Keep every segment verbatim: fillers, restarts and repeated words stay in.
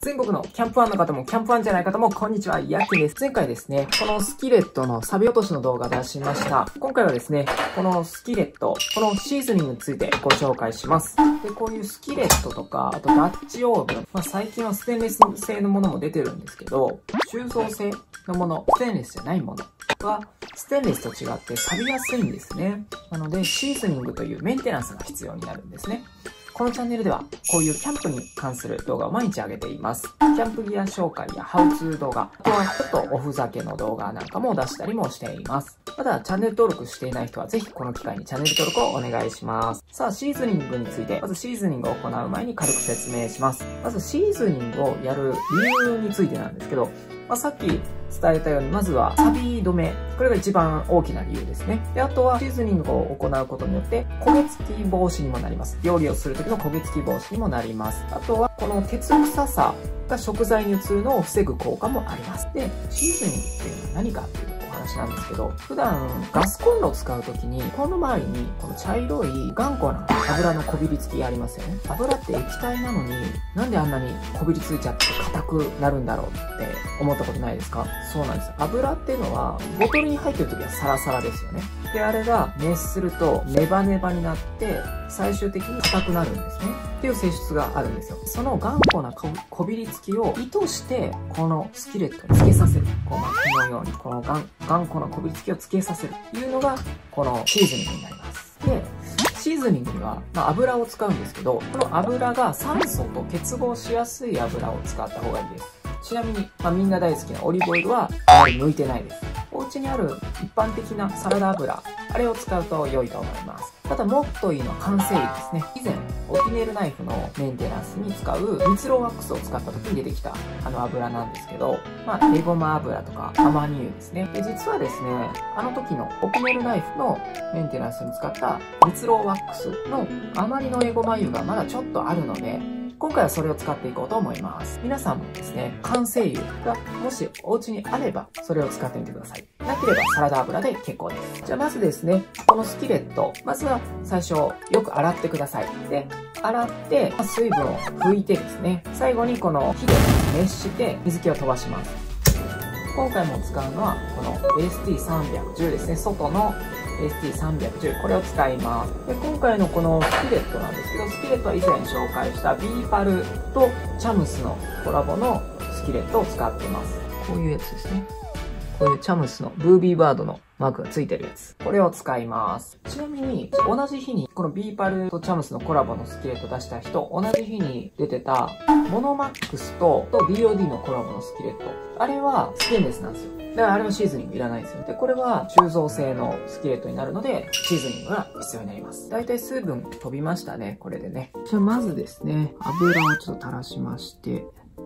全国のキャンプファンの方もキャンプファンじゃない方もこんにちは、やっきです。前回ですね、このスキレットの錆び落としの動画出しました。今回はですね、このスキレット、このシーズニングについてご紹介します。で、こういうスキレットとか、あとダッチオーブン、まあ、最近はステンレス製のものも出てるんですけど、鋳造製のもの、ステンレスじゃないものは、ステンレスと違って錆びやすいんですね。なので、シーズニングというメンテナンスが必要になるんですね。このチャンネルでは、こういうキャンプに関する動画を毎日上げています。キャンプギア紹介やハウツー動画、あとはちょっとおふざけの動画なんかも出したりもしています。まだチャンネル登録していない人はぜひこの機会にチャンネル登録をお願いします。さあ、シーズニングについて、まずシーズニングを行う前に軽く説明します。まずシーズニングをやる理由についてなんですけど、まあ、さっき伝えたように、まずは錆び止め。これが一番大きな理由ですね。で、あとはシーズニングを行うことによって焦げ付き防止にもなります。料理をする時の焦げ付き防止にもなります。あとはこの鉄臭さが食材に移るのを防ぐ効果もあります。で、シーズニングっていうのは何かっていうお話なんですけど、普段ガスコンロを使う時に、この周りにこの茶色い頑固な油のこびりつきがありますよね。油って液体なのに、なんであんなにこびりついちゃって硬くなるんだろうって思ったことないですか？そうなんです。油っていうのは、ボトルに入ってる時はサラサラですよね。で、あれが熱するとネバネバになって、最終的に硬くなるんですね。っていう性質があるんですよ。その頑固なこびりつきを意図して、このスキレットにつけさせる。このように、この頑固なこびりつきをつけさせるというのが、このシーズニングになります。で、シーズニングには、まあ、油を使うんですけど、この油が酸素と結合しやすい油を使った方がいいです。ちなみに、まあ、みんな大好きなオリーブオイルはあまり向いてないです。お家にある一般的なサラダ油、あれを使うと良いと思います。ただもっといいのは完成油ですね。以前、オキネルナイフのメンテナンスに使う蜜ろワックスを使った時に出てきたあの油なんですけど、まあ、エゴマ油とかアマニ油ですね。で、実はですね、あの時のオキネルナイフのメンテナンスに使った蜜ろワックスの余りのエゴマ油がまだちょっとあるので、今回はそれを使っていこうと思います。皆さんもですね、完成油がもしお家にあれば、それを使ってみてください。なければサラダ油で結構です。じゃあまずですね、このスキレット、まずは最初よく洗ってください。で、洗って水分を拭いてですね、最後にこの火で熱して水気を飛ばします。今回も使うのはこの エーエスティーさんびゃくじゅう ですね、外のエーエスティーさんびゃくじゅう、これを使います。で、今回のこのスキレットなんですけど、スキレットは以前紹介したビーパルとチャムスのコラボのスキレットを使ってます。こういうやつですね。こういうチャムスのブービーバードのマークがついてるやつ。これを使います。ちなみに、同じ日に、このビーパルとチャムスのコラボのスキレット出した人、同じ日に出てた、モノマックスと ディーオーディー のコラボのスキレット。あれはステンレスなんですよ。だからあれはシーズニングいらないんですよ。で、これは鋳造製のスキレットになるので、シーズニングが必要になります。だいたい水分飛びましたね、これでね。じゃあまずですね、油をちょっと垂らしまして、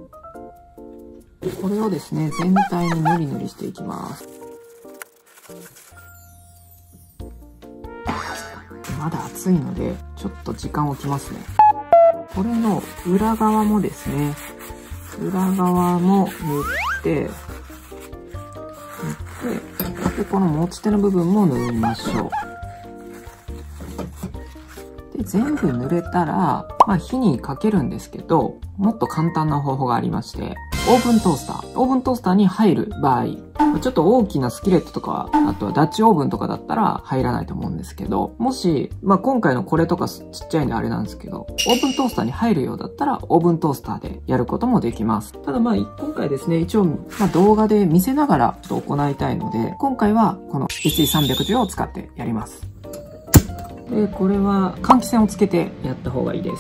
これをですね、全体にぬりぬりしていきます。まだ熱いので、ちょっと時間を置きますね。これの裏側もですね、裏側も塗って、塗って、で、この持ち手の部分も塗りましょう。で、全部塗れたら、まあ火にかけるんですけど、もっと簡単な方法がありまして、オーブントースター。オーブントースターに入る場合、ちょっと大きなスキレットとか、あとはダッチオーブンとかだったら入らないと思うんですけど、もし、まあ今回のこれとかちっちゃいんであれなんですけど、オーブントースターに入るようだったら、オーブントースターでやることもできます。ただまあ今回ですね、一応、まあ動画で見せながらちょっと行いたいので、今回はこの エーエスティーさんびゃくじゅう を使ってやります。で、これは換気扇をつけてやった方がいいです。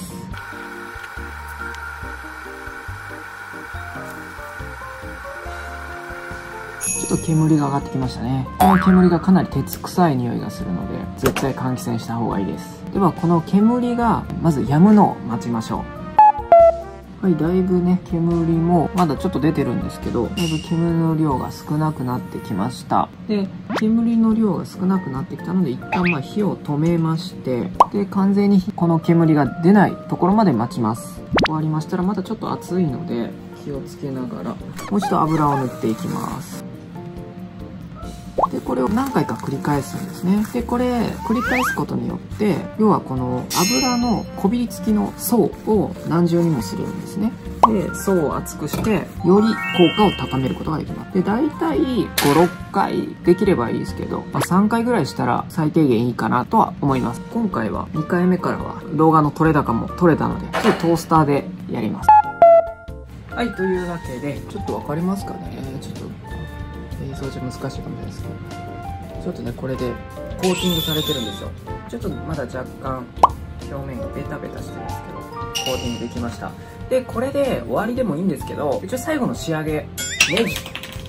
ちょっと煙が上がってきましたね。この煙がかなり鉄臭い匂いがするので、絶対換気扇した方がいいです。では、この煙がまず止むのを待ちましょう。はい、だいぶね、煙もまだちょっと出てるんですけど、だいぶ煙の量が少なくなってきました。で、煙の量が少なくなってきたので、一旦まあ火を止めまして、で、完全にこの煙が出ないところまで待ちます。終わりましたら、まだちょっと熱いので、気をつけながら、もう一度油を塗っていきます。で、これを何回か繰り返すんですね。で、これ、繰り返すことによって、要はこの油のこびりつきの層を何重にもするんですね。 で、層を厚くして、より効果を高めることができます。で、だいたいご、ろっかいできればいいですけど、まあ、さんかいぐらいしたら最低限いいかなとは思います。今回はにかいめからは動画の撮れ高も撮れたので、ちょっとトースターでやります。はい、というわけで、ちょっとわかりますかね。ちょっと、映像じゃ難しいかもしれないですけど、ちょっとね、これでコーティングされてるんですよ。ちょっとまだ若干表面がベタベタしてるんですけど、コーティングできました。で、これで終わりでもいいんですけど、一応最後の仕上げ、ネギ。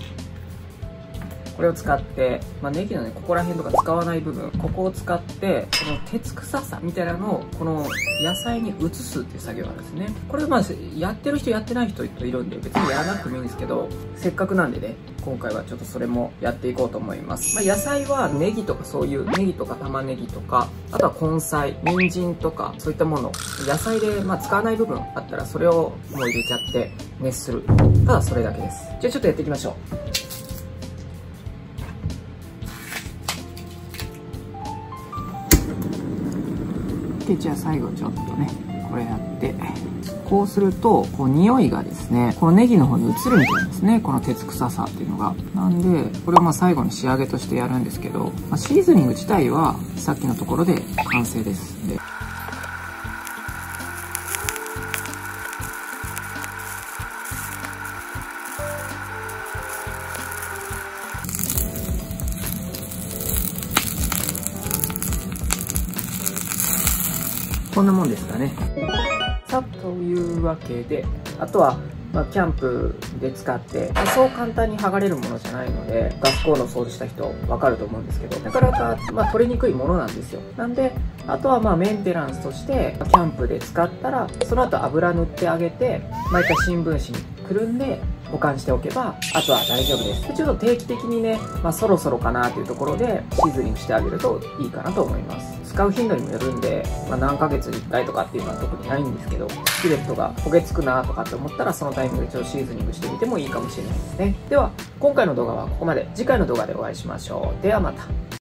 これを使って、まあ、ネギのね、ここら辺とか使わない部分、ここを使って、この鉄臭さみたいなのを、この野菜に移すっていう作業なんですね。これまあ、やってる人やってない人いるんで、別にやらなくてもいいんですけど、せっかくなんでね、今回はちょっとそれもやっていこうと思います。まあ、野菜はネギとかそういう、ネギとか玉ねぎとか、あとは根菜、人参とか、そういったもの、野菜でまあ使わない部分あったら、それをもう入れちゃって熱する。ただそれだけです。じゃあちょっとやっていきましょう。で、じゃあ最後ちょっとね、これやって、こうすると、こう匂いがですね、このネギの方に移るみたいなんですね。この鉄臭さっていうのが。なんで、これをまあ最後に仕上げとしてやるんですけど、まあ、シーズニング自体はさっきのところで完成です。でこんなもんですかね。さあ、というわけで、あとは、まあ、キャンプで使って、まあ、そう簡単に剥がれるものじゃないので、ガスコンロ掃除した人わかると思うんですけど、なかなか、まあ、取りにくいものなんですよ。なんで、あとはまあメンテナンスとして、キャンプで使ったら、その後油塗ってあげて、毎回新聞紙にくるんで、保管しておけば、あとは大丈夫です。でちょっと定期的にね、まあそろそろかなというところで、シーズニングしてあげるといいかなと思います。使う頻度にもよるんで、まあ何ヶ月にいっかいとかっていうのは特にないんですけど、スキレットが焦げつくなとかって思ったら、そのタイミングでちょっとシーズニングしてみてもいいかもしれないですね。では、今回の動画はここまで。次回の動画でお会いしましょう。ではまた。